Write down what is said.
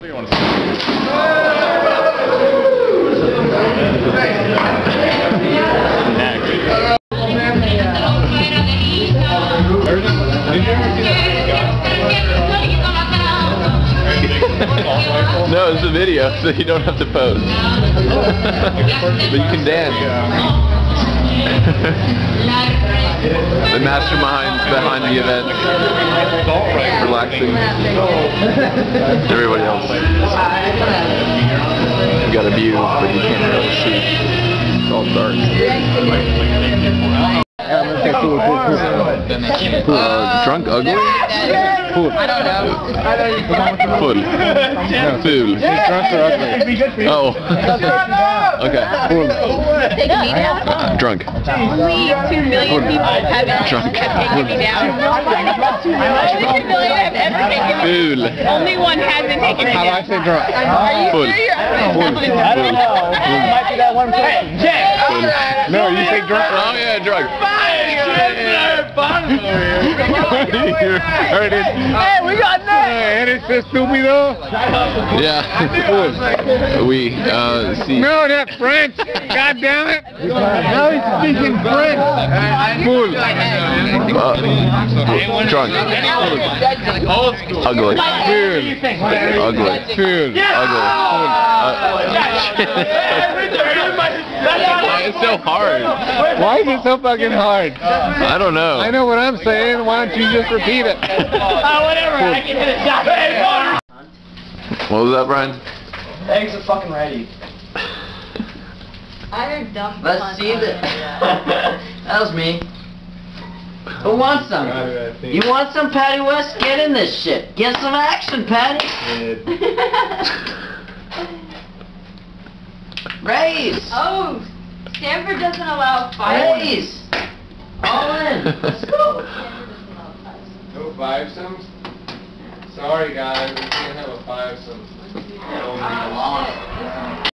No, it's a video, so you don't have to pose. But you can dance. The masterminds behind the event, relaxing. Everybody else. You got a view, but you can't really see. It's all dark. Drunk ugly? Full. I don't know. Full. Ful. She's drunk or ugly? Oh. Okay. Full. Take me down? I'm drunk. Only 2 million people have Drunk. taken me down. Only 2 million have ever taken me Ful. down. Only one hasn't taken me How do I down. say drunk? Are you Full. sure you're I don't know. It might be that one person. No, you say drunk. Oh yeah, drunk. Hey, we got nuts! ¿Eres estúpido? Yeah. We see. No, that's French. God damn it. Now he's speaking French. Full. Drunk. Ugly. Ugly. Full. It's so hard. Why is it so fucking hard? I don't know. I know what I'm saying. Why don't you just repeat it? Whatever, I can hit a shot. What was that, Brian? Eggs are fucking ready. I heard dumb. Let's see the. That was me. Who wants some? You want some, Patty West? Get in this shit. Get some action, Patty. Raise. Oh, Stanford doesn't allow five. Raise. All in. Let's go. No five-somes? Sorry guys, we can't have a five-some. Oh, shit.